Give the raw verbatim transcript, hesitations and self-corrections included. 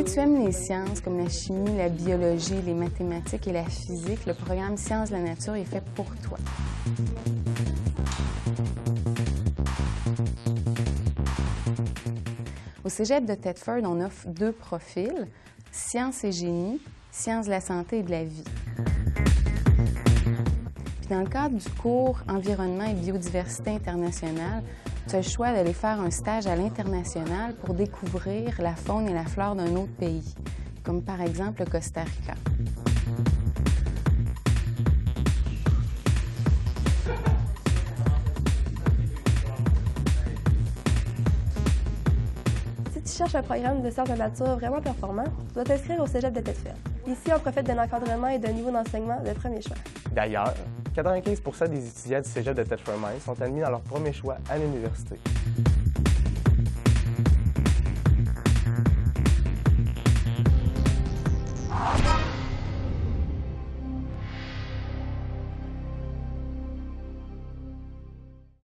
Si tu aimes les sciences comme la chimie, la biologie, les mathématiques et la physique, le programme Sciences de la nature est fait pour toi. Au Cégep de Thetford, on offre deux profils, sciences et génie, sciences de la santé et de la vie. Puis dans le cadre du cours Environnement et biodiversité internationale, tu as le choix d'aller faire un stage à l'international pour découvrir la faune et la flore d'un autre pays, comme par exemple le Costa Rica. Si tu cherches un programme de sciences de nature vraiment performant, tu dois t'inscrire au Cégep de Thetford. Ici, on profite d'un encadrement et d'un niveau d'enseignement de premier choix. D'ailleurs, quatre-vingt-quinze pour cent des étudiants du Cégep de Thetford Mines sont admis dans leur premier choix à l'université.